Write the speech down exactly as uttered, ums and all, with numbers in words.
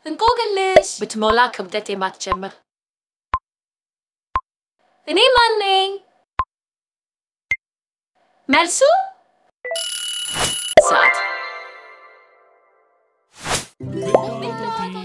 እንቆቅልሽ ብትሞላ ክብደት የማትጨምር እኔ ማን ነኝ? መልሱ ሰዓት